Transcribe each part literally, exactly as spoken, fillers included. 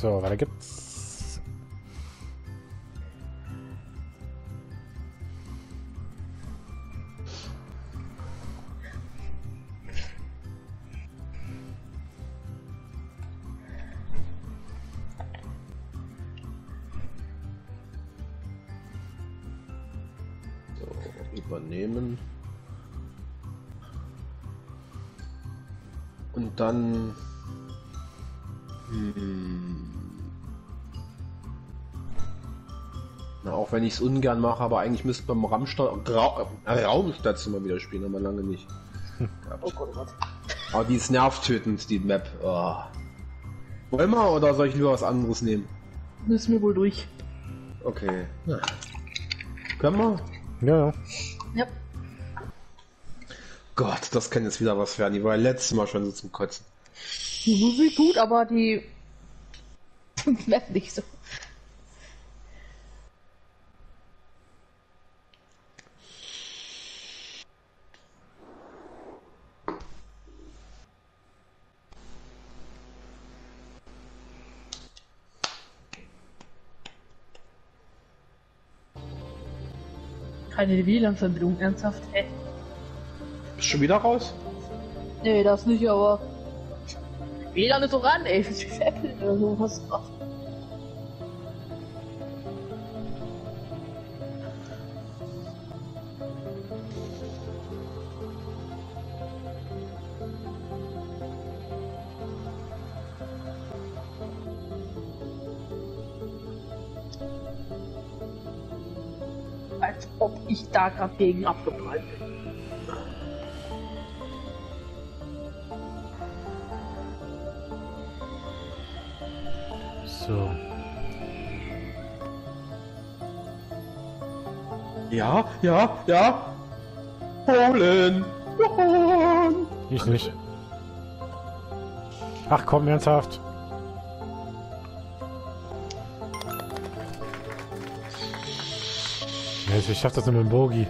So, weiter gibt's. So, übernehmen. Und dann... Hm. Na, auch wenn ich es ungern mache, aber eigentlich müsste beim Raumsta Ra Raumstation mal wieder spielen, aber lange nicht. Oh Gott, oh Gott. Aber die ist nervtötend, die Map. Oh. Wollen wir oder soll ich lieber was anderes nehmen? Müssen wir wohl durch. Okay. Ja. Können wir? Ja, Ja. Gott, das kann jetzt wieder was werden. Die war ja letztes Mal schon so zum Kotzen. Die Musik gut, aber die Map nicht so. Keine W L A N-Verbindung, ernsthaft? Hä? Bist du schon wieder raus? Nee, das nicht, aber W L A N ist so ran, ey, für Apple oder sowas. Als ob ich da gerade gegen abgeprallt bin. so. Ja, ja, ja. Holen! Holen! Ich nicht. Ach komm, ernsthaft. Ja, ich schaff das nur mit dem Bogi.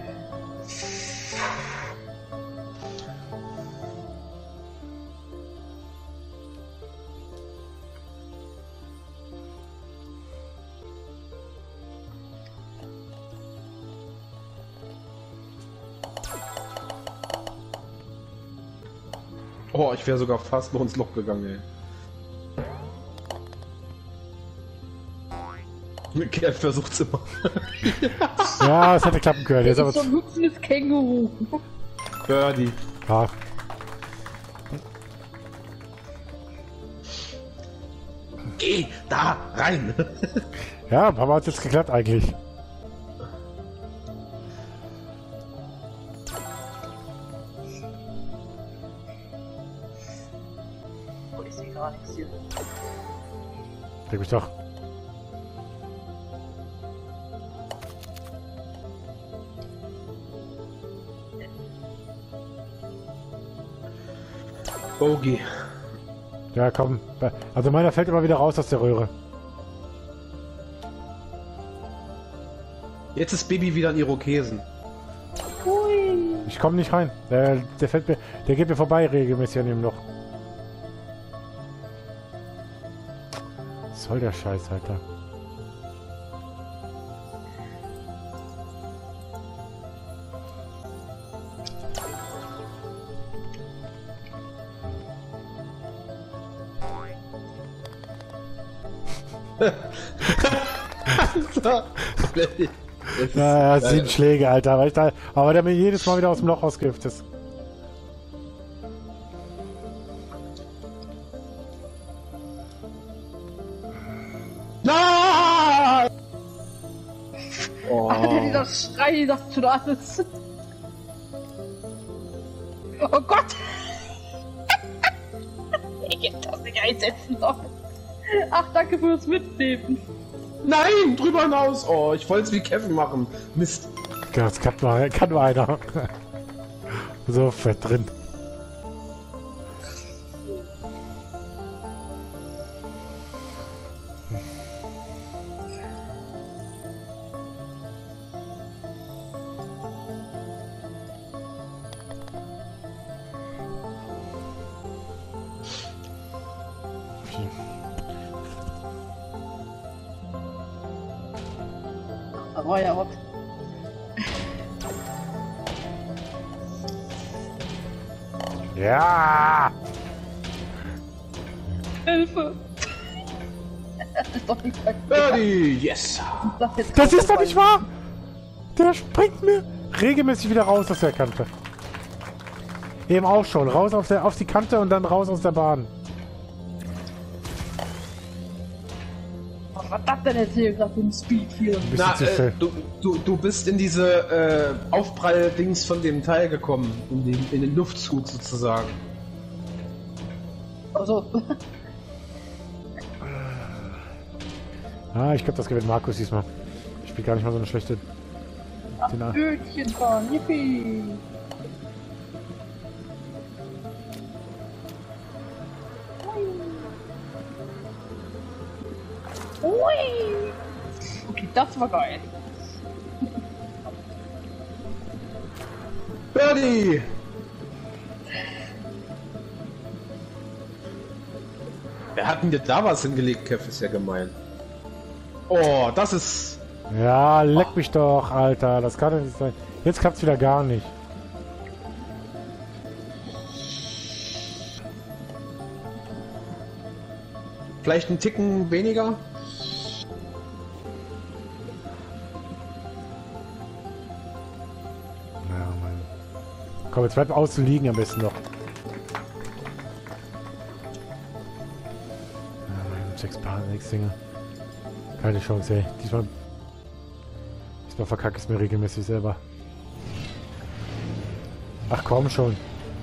Oh, ich wäre sogar fast noch ins Loch gegangen, ey. Kev versucht's immer. Ja, es hätte klappen können. Jetzt Das aber ist so ein hüpfendes Känguru. Birdie. ja. Geh da rein! Ja, ein paar Mal hat jetzt geklappt eigentlich. Oh, ich sehe gar nichts hier. Leg mich doch. Bogey. Ja, komm. Also meiner fällt immer wieder raus aus der Röhre. Jetzt ist Baby wieder ein Irokesen. Hui. Ich komme nicht rein. Der, der fällt mir, der geht mir vorbei regelmäßig an dem Loch. Was soll der Scheiß, Alter? Ja, ja, sieben Schläge, Alter. Weil ich da, aber der mir jedes Mal wieder aus dem Loch ausgehüpft ist. Nein! Oh. Alter, dieser Schrei sagt schon alles. Oh Gott! Ich hätte das nicht einsetzen sollen. Ach, danke fürs Mitnehmen. Nein, drüber hinaus! Oh, ich wollte es wie Kevin machen. Mist. Das kann nur, kann nur einer. So fett drin. Da war ja was. Ja! Hilfe! Das ist doch nicht verkehrt. Birdie! Yes! Das ist doch nicht wahr! Der springt mir regelmäßig wieder raus aus der Kante. Eben auch schon. Raus auf, der, auf die Kante und dann raus aus der Bahn. Was war das denn jetzt hier gerade im Speed hier? Ein bisschen Na, zu äh, schnell. du, du, du bist in diese äh, Aufprall-Dings von dem Teil gekommen. In den, in den Luftzug sozusagen. Also, Ah, ich glaube, das gewinnt Markus diesmal. Ich spiele gar nicht mal so eine schlechte... Den A- Bötchen fahren, yippie! Ui! Okay, das war geil. Birdie! Wer hat denn dir da was hingelegt, Kev? Ist ja gemein. Oh, das ist... Ja, leck mich doch, Alter. Das kann doch nicht sein. Jetzt klappt's wieder gar nicht. Vielleicht ein Ticken weniger? Ja, Mann. Komm, jetzt bleib auszuliegen am besten noch. Ja, mein sechs Paar, nix Dinge. Keine Chance, ey. Diesmal... Diesmal verkacke ich es mir regelmäßig selber. Ach komm schon.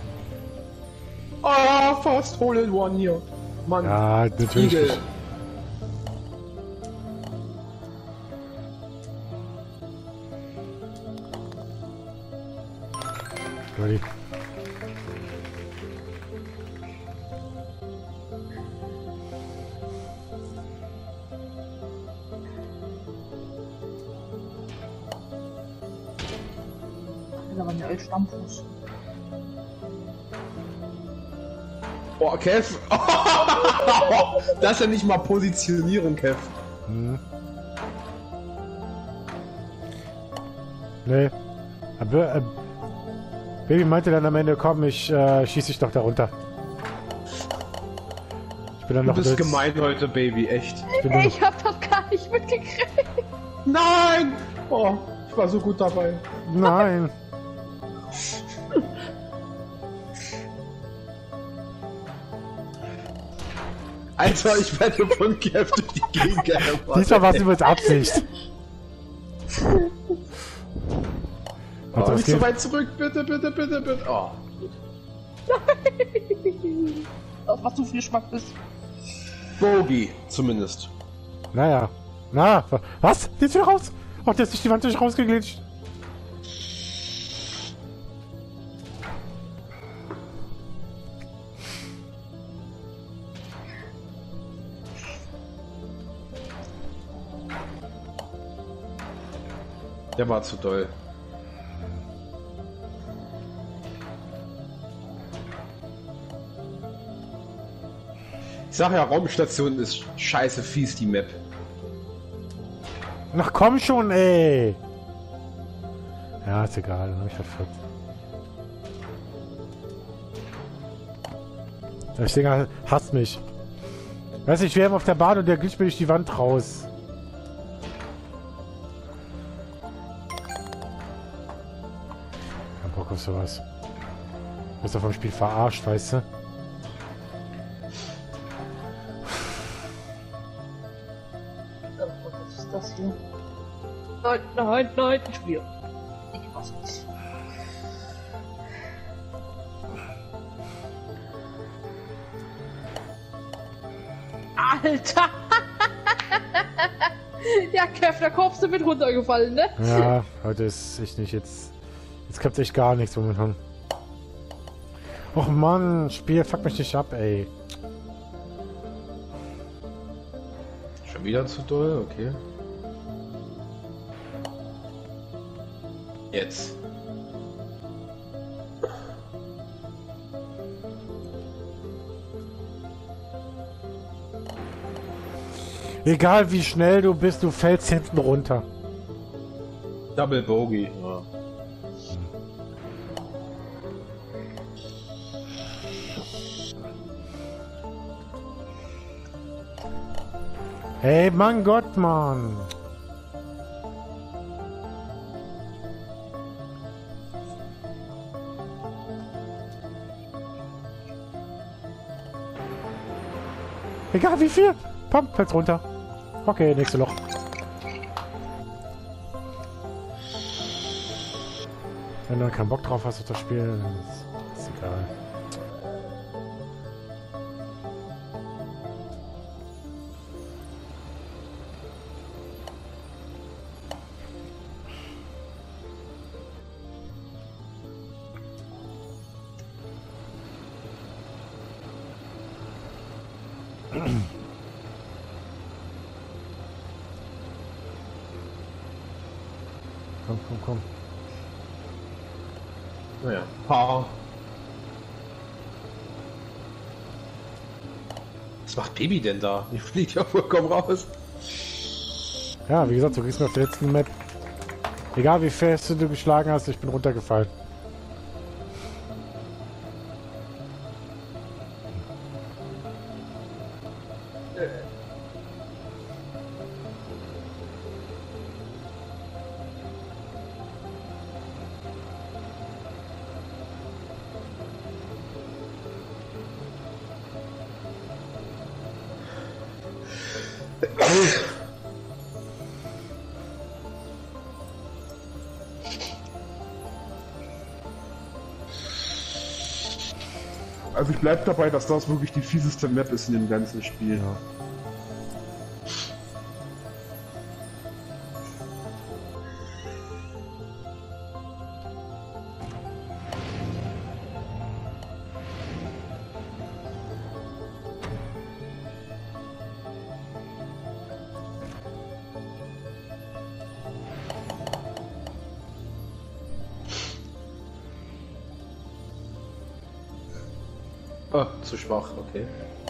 Ah, fast hole in one hier. Mann. Ja, natürlich. Igel. nicht. Ready. Das ist aber eine elf Stammfuß. Oh, Kev. Das ist ja nicht mal Positionierung, Kev. Hm. Nee. Aber, äh, Baby meinte dann am Ende, komm, ich äh, schieß dich doch da runter. Ich bin dann Du noch bist Blitz. gemein heute, Baby, echt. Ich bin dann Ich hab das gar nicht mitgekriegt. Nein! Oh, ich war so gut dabei. noch, nein. Alter, ich werde von Kev durch die Gegend gehämmert. Diesmal war es übrigens Absicht. Oh, Also, nicht es so geht- weit zurück, bitte, bitte, bitte, bitte. Oh. Auf was du für Geschmack bist. Bogey, zumindest. Naja. Na, wa- was? Der ist wieder raus. Ach, der ist durch die Wand durch rausgeglitscht. Der war zu doll. Ich sag ja, Raumstation ist scheiße fies, die Map. Ach komm schon, ey. Ja, ist egal, dann hab ich verfolgt. Das Ding hasst mich. Weißt du, ich wäre auf der Bahn und der glitscht mir durch die Wand raus. Kein Bock auf sowas. Du bist doch vom Spiel verarscht, weißt du? Was ist das hier? Nein, nein, nein, ich spiele. Ich mach's nicht. Alter! Ja, Kev, da kommst du mit runtergefallen, ne? Ja, heute ist echt nicht jetzt. Jetzt klappt echt gar nichts momentan. Och Mann, Spiel, fuck mich nicht ab, ey. Schon wieder zu doll, okay. Jetzt. Egal wie schnell du bist, du fällst hinten runter. Double Bogey, ja. Hey, mein Gott, Mann! Egal wie viel! Pump, fällt's runter. Okay, nächste Loch. Wenn du keinen Bock drauf hast auf das Spiel, dann ist, ist egal. Komm, komm, komm. Naja. Ha. Was macht Baby denn da? Die fliegt ja vollkommen raus. Ja, wie gesagt, du kriegst mir auf der letzten Map. Egal wie fest du geschlagen hast, ich bin runtergefallen. Also ich bleib dabei, dass das wirklich die fieseste Map ist in dem ganzen Spiel. Ja. Oh, zu schwach, okay.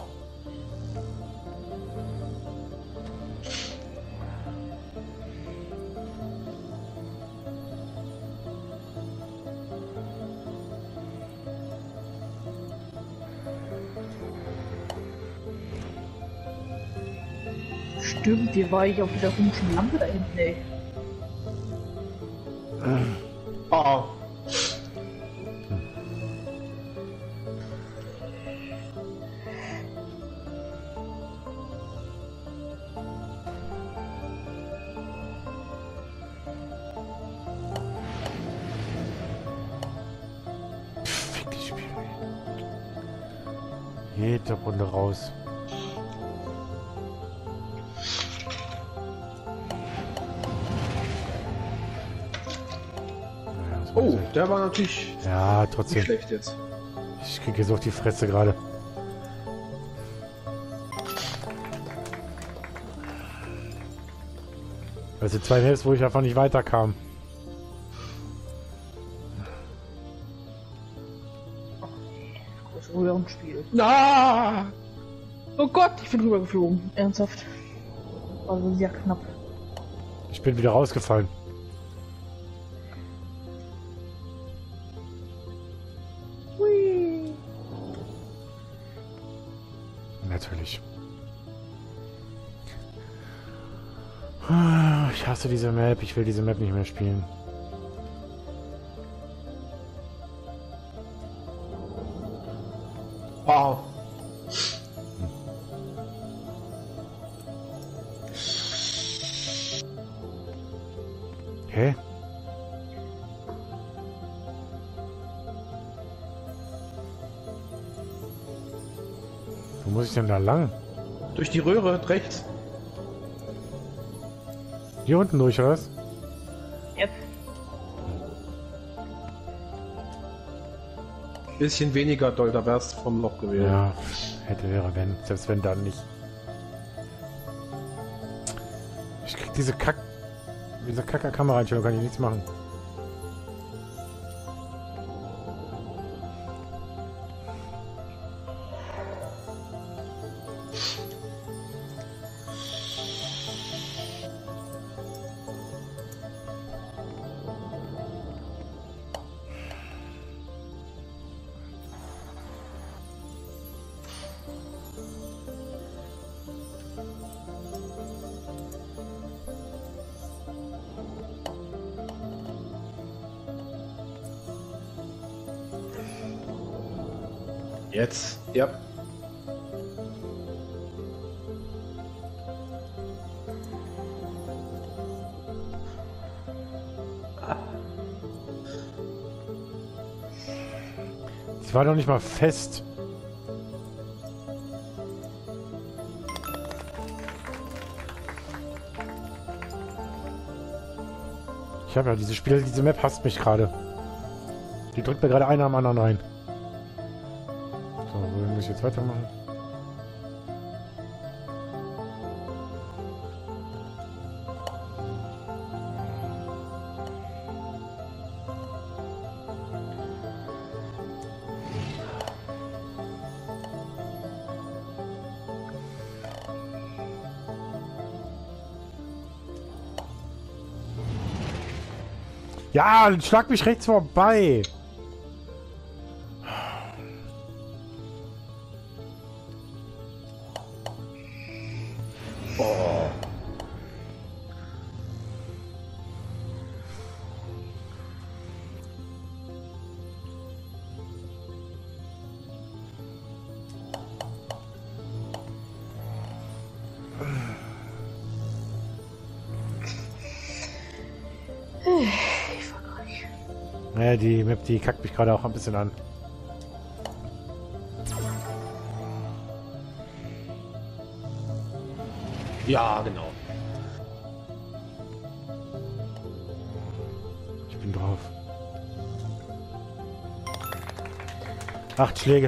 Stimmt, hier war ich auf dieser komischen Lampe da hinten, ey. Ah. Fick die Spiel. Jede Runde raus. Naja, so Oh, ist es. der war natürlich Ja, nicht trotzdem. schlecht jetzt. Ich krieg jetzt auf die Fresse gerade. Das sind zwei Maps, wo ich einfach nicht weiterkam. Großes Röhrenspiel. Na! Oh Gott, ich bin rübergeflogen. Ernsthaft. War so sehr knapp. Ich bin wieder rausgefallen. Hui. Natürlich. Ich hasse diese Map. Ich will diese Map nicht mehr spielen. Ah. Hä? Wo muss ich denn da lang? Durch die Röhre rechts. Hier unten durch, oder was? Yep. Bisschen weniger doll, da wär's vom Loch gewesen. Ja, hätte, wäre, wenn. Selbst wenn dann nicht. Ich krieg diese Kack... Diese Kacker-Kameraeinstellung, kann ich nichts machen. Jetzt. Ja. Ich war doch nicht mal fest. Ich habe ja diese Spiele, diese Map hasst mich gerade. Die drückt mir gerade einer am anderen rein. So, wo muss ich jetzt weitermachen? Ja, schlag mich rechts vorbei. Oh. Naja, die Map, die kackt mich gerade auch ein bisschen an. Ja, genau. Ich bin drauf. Acht Schläge.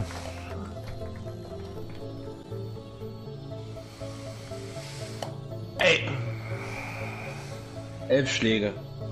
Ey! Elf Schläge.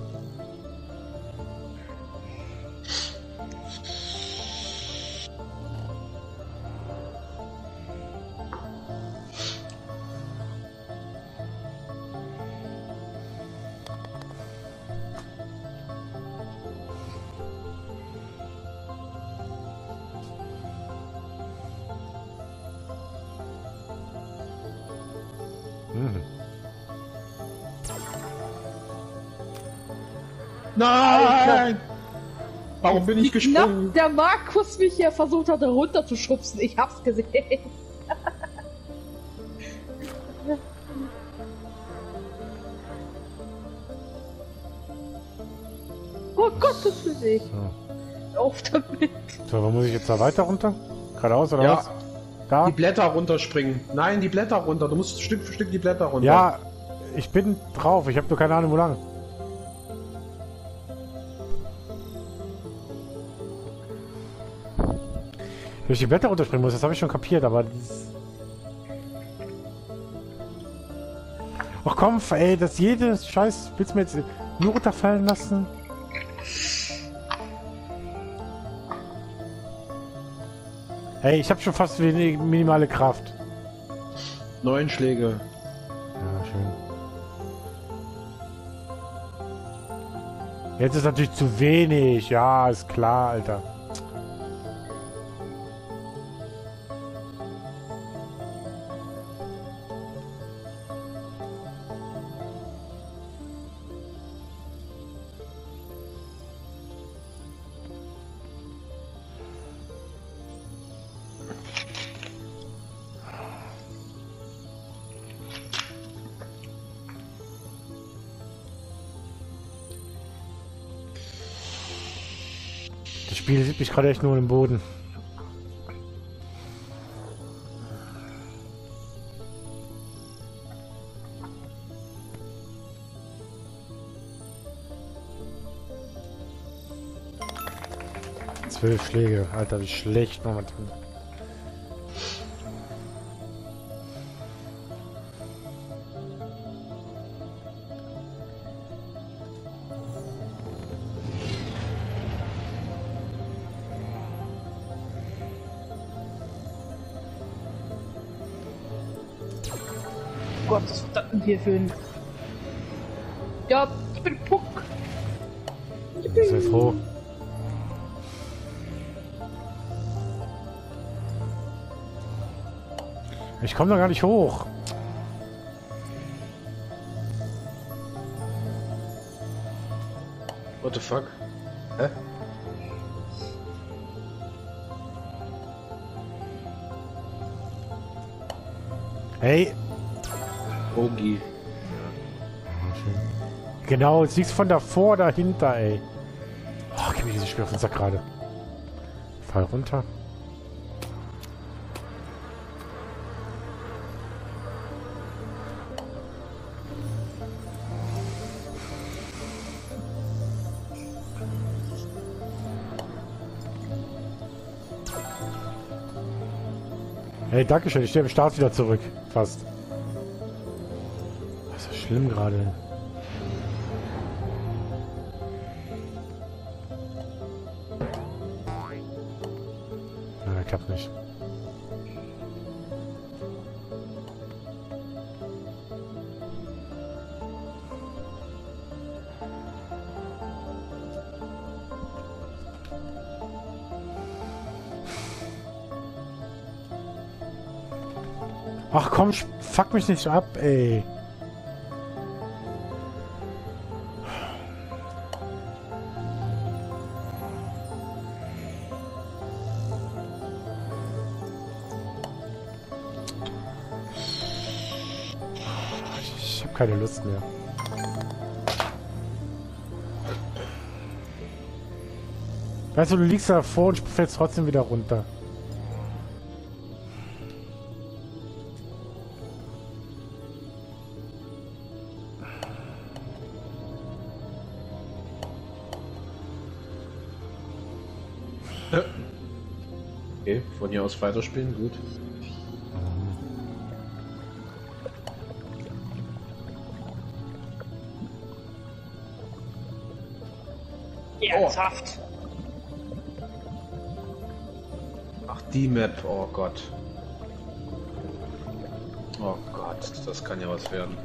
Hm. Nein! Warum bin ich gesprungen? Knapp der Markus mich hier versucht hatte runterzuschubsen. Ich hab's gesehen. Oh Gott, das will ich. So. Auf damit. So, wo muss ich jetzt da weiter runter? Geradeaus oder Ja. was? Da? Die Blätter runterspringen. Nein, die Blätter runter. Du musst Stück für Stück die Blätter runter. Ja, ich bin drauf. Ich habe nur keine Ahnung, wo lang. Wenn ich die Blätter runterspringen muss, das habe ich schon kapiert, aber... dieses- Ach komm, ey, das jede Scheiß... Willst du mir jetzt nur runterfallen lassen? Hey, ich habe schon fast wenig minimale Kraft. Neun Schläge. Ja, schön. Jetzt ist natürlich zu wenig. Ja, ist klar, Alter. Das Spiel sieht mich gerade echt nur im Boden. Zwölf Schläge. Alter, wie schlecht momentan. Oh Gott, was war das denn hier für ein... Ja, ich bin Puck. Sei froh. Ich komme da gar nicht hoch. What the fuck? Hä? Hey. Ogi. Genau, jetzt liegst von davor dahinter, ey. Oh, gib mir dieses Spiel auf den Sack gerade. Fall runter. Hey, dankeschön, ich stehe im Start wieder zurück. Fast. Das ist ja schlimm gerade. Na, klappt nicht. Ach komm, fuck mich nicht ab, ey. Ich hab keine Lust mehr. Weißt du, du liegst da vor und fällst trotzdem wieder runter. Okay, von hier aus weiterspielen, gut. Ernsthaft? Ach, die Map, oh Gott. Oh Gott, das kann ja was werden.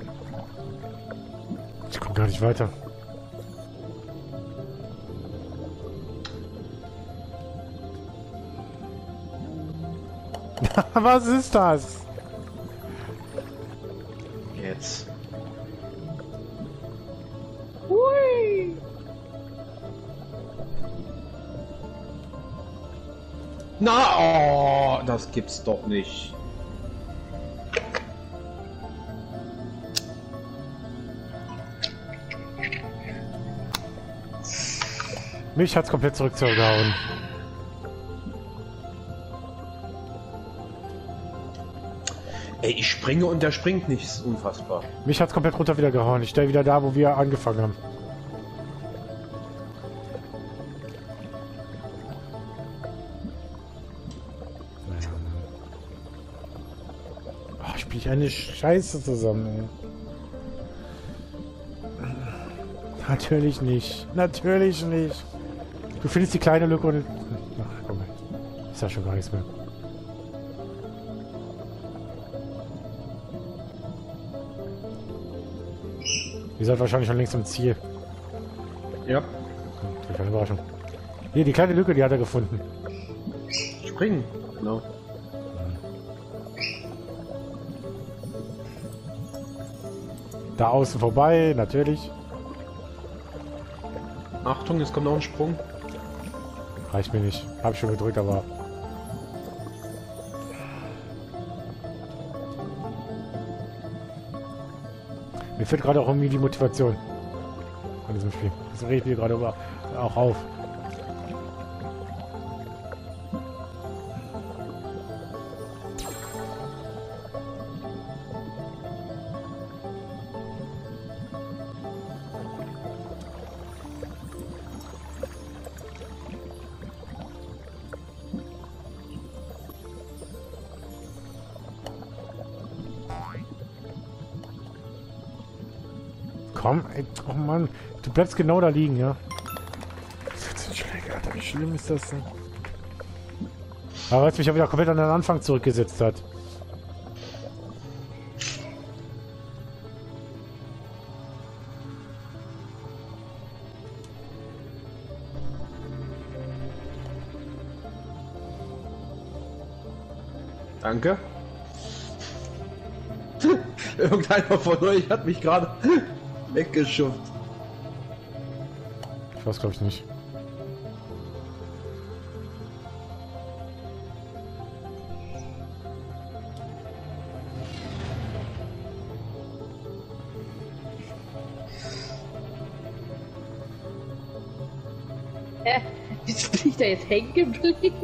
Ich komm gar nicht weiter. Was ist das? Jetzt. Hui! Na, oh, das gibt's doch nicht. Mich hat's komplett zurückgehauen. Ey, ich springe und der springt nicht. Das ist unfassbar. Mich hat's komplett runter wieder gehauen. Ich stehe wieder da, wo wir angefangen haben. Oh, spiel ich eine Scheiße zusammen, ey. Natürlich nicht. Natürlich nicht. Du findest die kleine Lücke und... Ach, komm mal. Ist ja schon gar nichts mehr. Ihr seid wahrscheinlich schon längst im Ziel. Ja. Hm, keine Überraschung. Hier, die kleine Lücke, die hat er gefunden. Springen. Genau. Da außen vorbei, natürlich. Achtung, jetzt kommt noch ein Sprung. Reicht mir nicht. Hab ich schon gedrückt, aber... Mir fehlt gerade auch irgendwie die Motivation an diesem Spiel. Das rege ich mir gerade aber auch auf. Komm, ey, oh Mann, du bleibst genau da liegen, ja? Das ist jetzt ein Schläger, Alter, wie schlimm ist das denn? Aber weil es mich ja wieder komplett an den Anfang zurückgesetzt hat. Danke. Irgendeiner von euch hat mich gerade weggeschubst. Ich weiß, glaube ich, nicht. Hä? Wieso bin ich da jetzt hängen geblieben?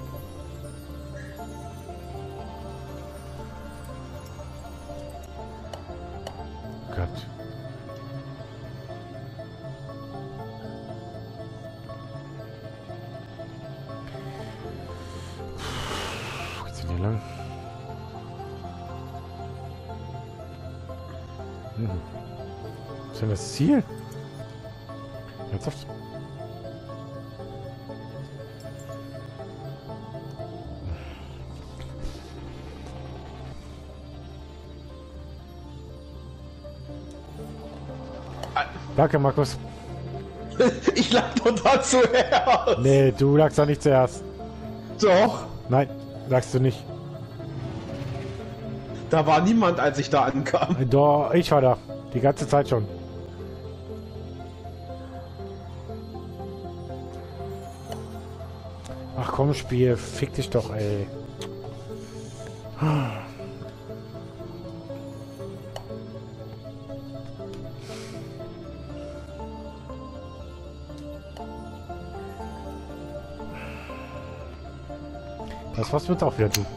Gott. Wo geht's denn hier lang? Hm. Was ist denn das Ziel? Ernsthaft? Danke, Markus. Ich lag doch da zuerst. Nee, du lagst da nicht zuerst. Doch. Nein, lagst du nicht. Da war niemand, als ich da ankam. Doch, ich war da. Die ganze Zeit schon. Ach komm, Spiel. Fick dich doch, ey. Das was wird auch wieder du.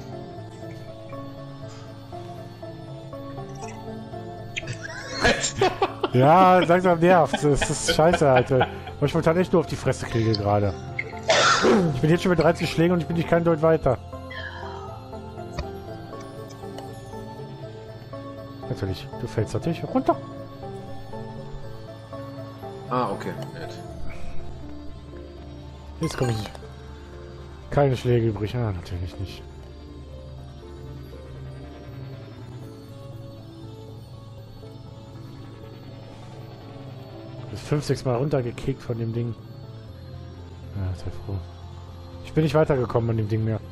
Ja, langsam nervt. Das ist scheiße, Alter. Weil ich momentan echt nur auf die Fresse kriege gerade. Ich bin jetzt schon mit dreizehn Schlägen und ich bin nicht kein Deut weiter. Natürlich. Du fällst natürlich runter. Ah, okay. Nett. Jetzt komme ich nicht. Keine Schläge übrig. Ah, natürlich nicht. Du bist fünf, sechs Mal runtergekickt von dem Ding. Ja, sei froh. Ich bin nicht weitergekommen an dem Ding mehr.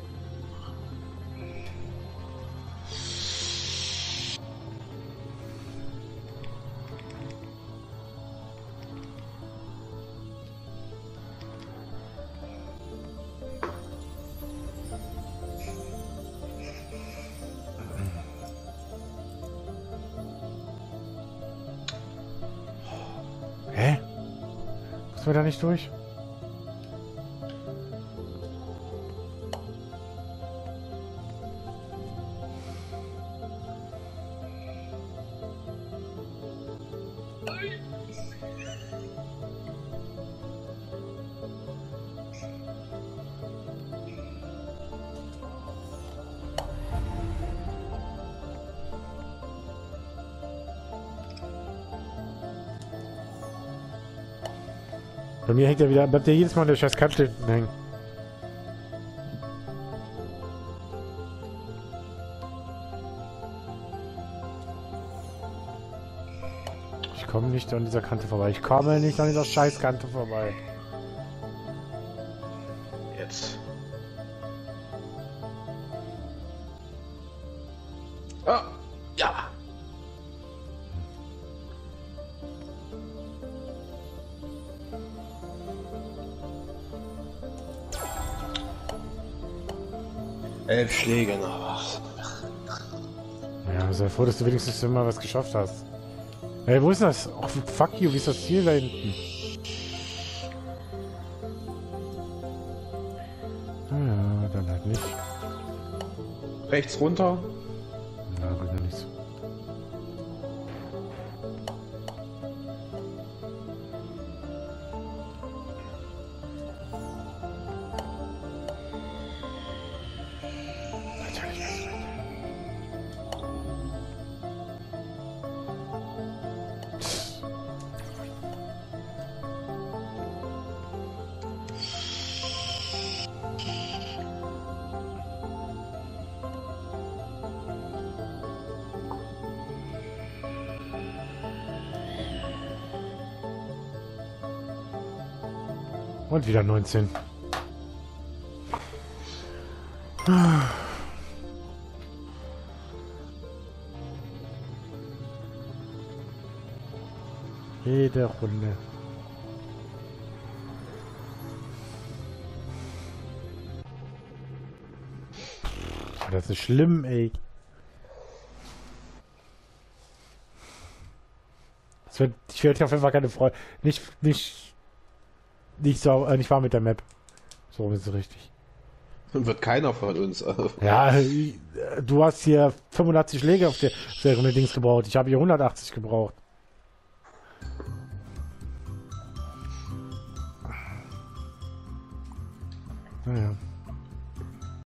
Hä? Müssen wir da nicht durch? Bei mir hängt er wieder, bleibt ja jedes Mal an der scheiß Kante hinten hängen. Ich komme nicht an dieser Kante vorbei. Ich komme nicht an dieser scheiß Kante vorbei. Jetzt. Ah, ja. Elf Schläge noch was. Ja, sei froh, dass du wenigstens immer was geschafft hast. Ey, wo ist das? Oh, fuck you, wie ist das Ziel da hinten? Ah, ja, dann halt nicht. Rechts runter. Na, bringt ja nichts. Und wieder neunzehn. Jede Runde. Das ist schlimm, ey. Das wird, ich werde auf jeden Fall keine Freude. Nicht, nicht. nicht so, äh, nicht warm mit der Map. So ist es richtig. Wird keiner von uns. Ja, äh, du hast hier fünfundachtzig Schläge auf der, auf der Runde Dings gebraucht. Ich habe hier hundertachtzig gebraucht. Naja.